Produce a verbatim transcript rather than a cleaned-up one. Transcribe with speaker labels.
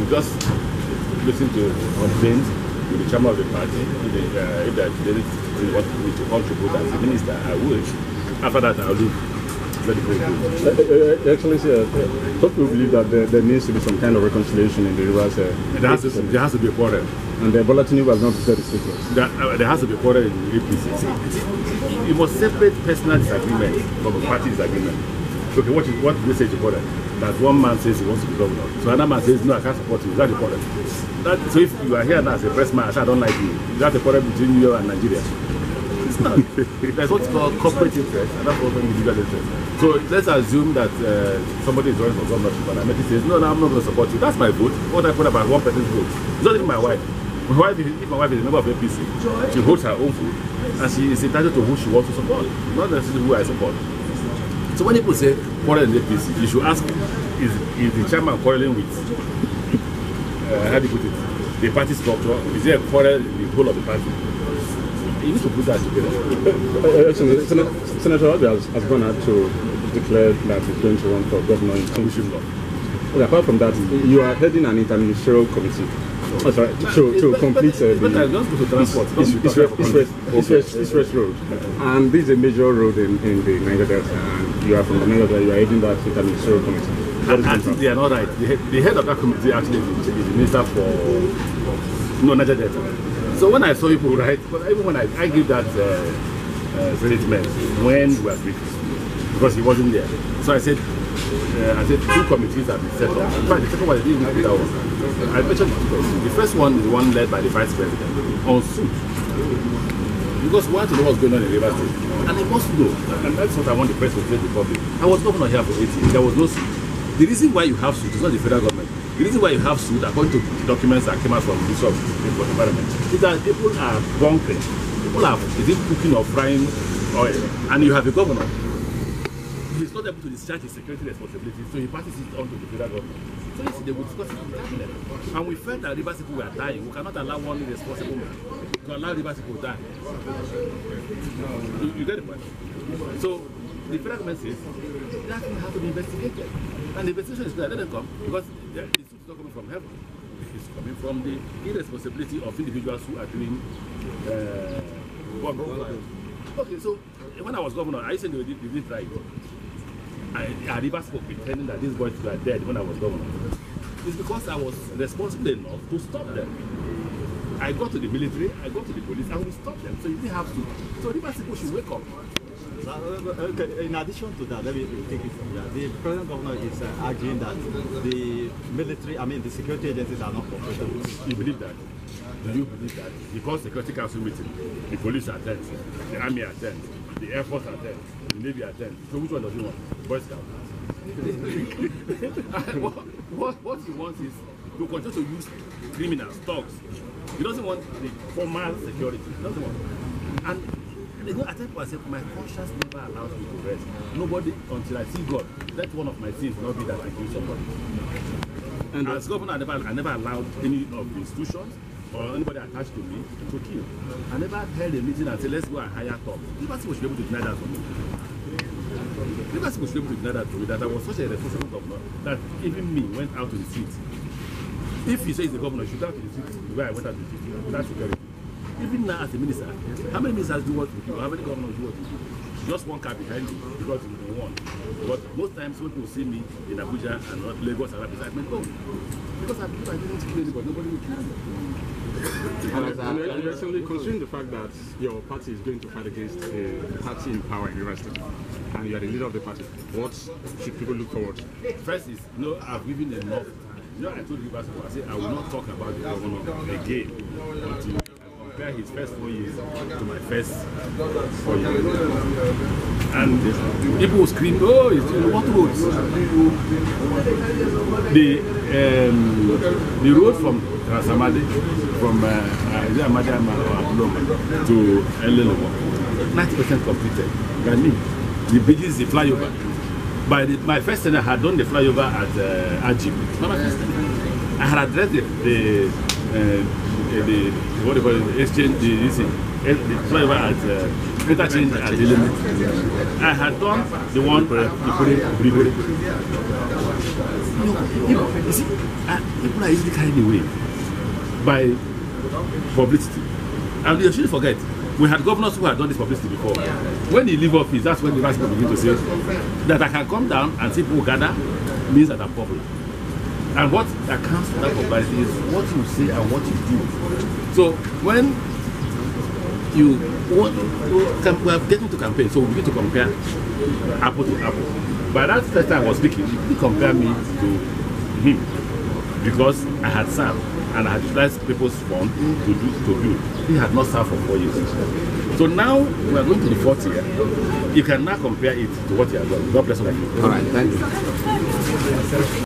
Speaker 1: will just listen to complaints with the chairman of the party. If they, uh, if there is what we to contribute as a minister, I will. After that, I'll leave. Very, very good.
Speaker 2: Uh, uh, actually, sir, uh, some people believe that there, there needs to be some kind of reconciliation in the Rivers. Uh,
Speaker 1: there, has to, there has to be a quarrel.
Speaker 2: And the Bola Tinubu has not visited the secrets.
Speaker 1: There, uh, there has to be a quarrel in the A P C. See, see, you must separate personal disagreement from a party disagreement. Okay, what is what they say is the quarrel? That one man says he wants to be governor, so another man says no, I can't support you. That's the quarrel. That, so if you are here now as a press man, I say I don't like you. That's the quarrel between you and Nigeria. It's not. There's what's called corporate interest, and that's also individual interest. So let's assume that uh, somebody is running for governorship and Ameti says, no, no, I'm not going to support you. That's my vote. What I put about one person's vote. It's not even my wife. My wife is, if my wife is a member of A P C, she votes her own vote, and she is entitled to who she wants to support, not necessarily who I support. So when people say quarrel in A P C, you should ask, is, is the chairman quarreling with, uh, how do you put it, the party structure? Is there a quarrel in the whole of the party? You need to put that together.
Speaker 2: Uh, Senator, Senator, Senator Obi has, has gone out to declare that he's going to run for governor in Tinubu. Okay, apart from that, you are heading an interministerial committee. Oh, sorry, to, to complete uh, the East West Road. And this is a major road in, in the Niger Delta, and you are from the Niger Delta, you are heading that interministerial committee.
Speaker 1: What I, I think they are not right. The head, the head of that committee actually is the, is the minister for no Niger Delta. So when I saw people, right, but even when I, I give that uh, uh, statement when we were briefed, because he wasn't there. So I said, uh, I said two committees have been set up. In fact, the second one I didn't even that one. I mentioned the first one is the one led by the vice president on suit. Because we want to know what's going on in Rivers State. And they must know, and that's what I want the press to tell the public. I was governor here for eight years. There was no suit. The reason why you have suit is not the federal government. The reason why you have suit, according to the documents that came out from the Ministry of Environment, is that people are bunkering. People are is it cooking or frying oil, and you have a governor. He's not able to discharge his security responsibilities, so he passes it on to the federal government. So yes, they will discuss it in the cabinet. And we felt that Rivers people were dying. We cannot allow one irresponsible man to allow Rivers people to die. You, you get the point? So the federal government says that will have to be investigated. And the investigation is there. Let them come, because the suit is not coming from heaven. It's coming from the irresponsibility of individuals who are doing uh, bomb. Okay, so when I was governor, I said they did, they did right. I, I Rivers spoke pretending that these boys were dead when I was governor. It's because I was responsible enough to stop them. I got to the military, I got to the police, and we stopped them. So you didn't have to. So Rivers people should wake up.
Speaker 3: Okay, in addition to that, let me take it from there. The present governor is uh, arguing that the military, I mean the security agencies are not cooperating.
Speaker 1: You believe that? Do you believe that? Because the Security Council meeting, the police are tense, the army are tense, the air force are tense, the navy are tense. So which one does he want? Boy Scout. what, what, what he wants is to continue to use criminals, thugs. He doesn't want the formal security. He doesn't want. And they go, I tell myself, my conscience never allows me to rest. Nobody, until I see God, that's one of my sins, not be that I kill somebody. And as governor, I never, I never allowed any of the institutions or anybody attached to me to kill. I never held a meeting and said, let's go and hire top. Nobody should be able to deny that for me. Nobody should be able to deny that for me, that I was such a responsible governor that even me went out to the streets. If he says the governor should go out to the streets, the way I went out to the streets, without security. Even now as a minister, how many ministers do what with you? How many governors do what with you? Just one car behind you because you don't want. But most times when people see me in Abuja and not Lagos and Abuja, I mean, oh, because I, I didn't kill anybody, nobody will kill me.
Speaker 2: And recently, considering the fact that your party is going to fight against a party in power in Rivers State, and you are the leader of the party, what should people look forward to?
Speaker 1: First is, you know, I've given enough. You know, I told you guys, I said I will not talk about the governor again until compare his first four years to my first four years. And people will scream, oh, it's, what roads? The, um, the road from Transamadi, from uh, Amadi to Elelo, ninety percent completed. By me, the bridges, the flyover. By the, my first tenure, I had done the flyover at uh, Ajib. Not my first tenure. I had addressed the, the uh, the what do you call it, the exchange, the, the, the flyover at uh, interchange at the limit. I had done the one at the Brigori. you know, you see, uh, people are easily carried away by publicity. And you shouldn't forget, we had governors who had done this publicity before. When you leave office, that's when the right people begin to say that I can come down and see people gather means that I'm popular. And what accounts for that popularity is what you say and what you do. So when you want, we are getting to campaign, so we begin to compare apple to apple. By that first time I was speaking, you couldn't compare me to him because I had served and I had utilized people's funds to do to build. He had not served for four years. So now we are going to the fourth year. You can now compare it to what he has done. God bless you.
Speaker 4: All right, thank you.